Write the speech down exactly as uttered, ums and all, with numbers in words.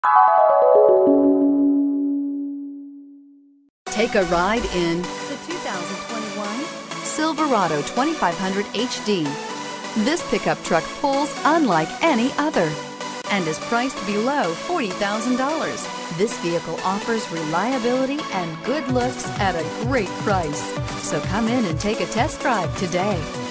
Take a ride in the two thousand twenty-one Silverado twenty-five hundred H D. This pickup truck pulls unlike any other and is priced below forty thousand dollars. This vehicle offers reliability and good looks at a great price. So come in and take a test drive today.